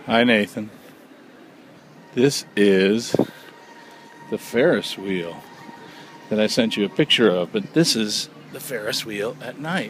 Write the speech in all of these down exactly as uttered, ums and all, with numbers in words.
Hi, Nathan. This is the Ferris wheel that I sent you a picture of, but this is the Ferris wheel at night.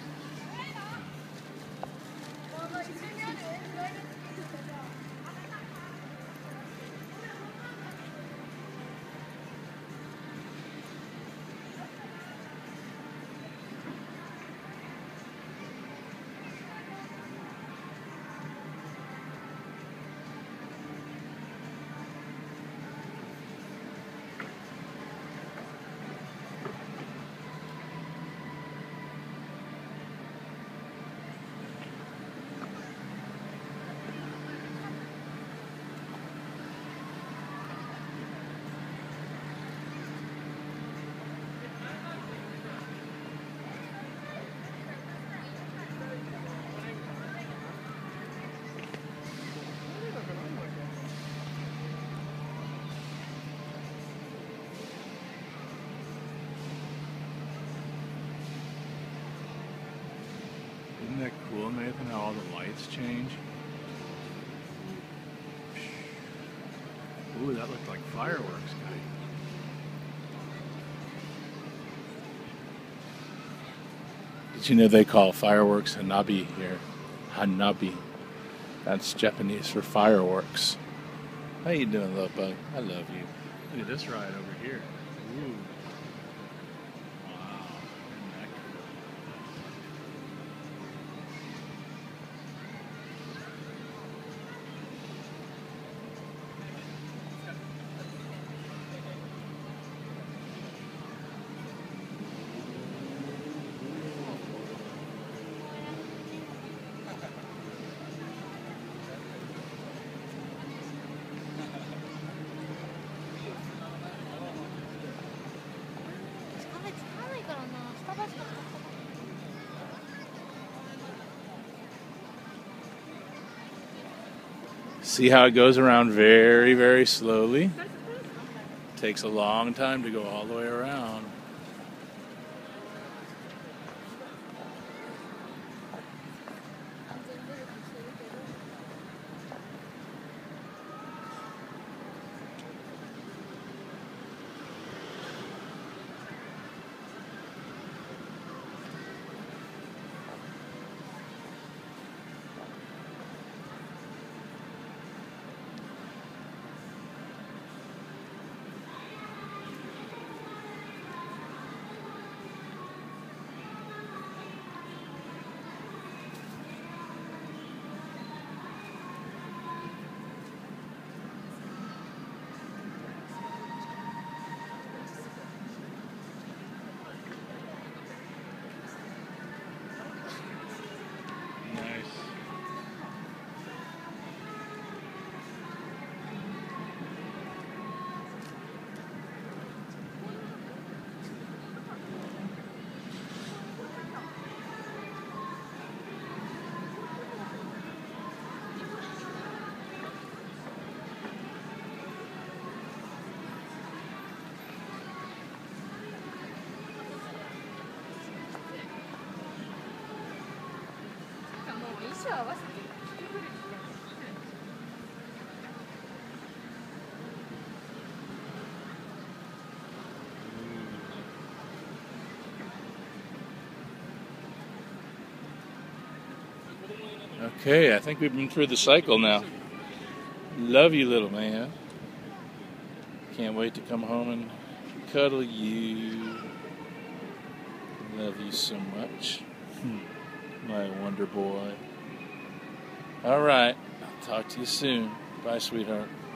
Isn't that cool, Nathan, how all the lights change? Ooh, that looked like fireworks, guy. Did you know they call fireworks hanabi here? Hanabi. That's Japanese for fireworks. How you doing, little bug? I love you. Look at this ride over here. Ooh. Wow. Isn't that cool? See how it goes around very, very slowly? Takes a long time to go all the way around. Okay, I think we've been through the cycle now. Love you, little man. Can't wait to come home and cuddle you. Love you so much. My wonder boy. All right, I'll talk to you soon. Bye, sweetheart.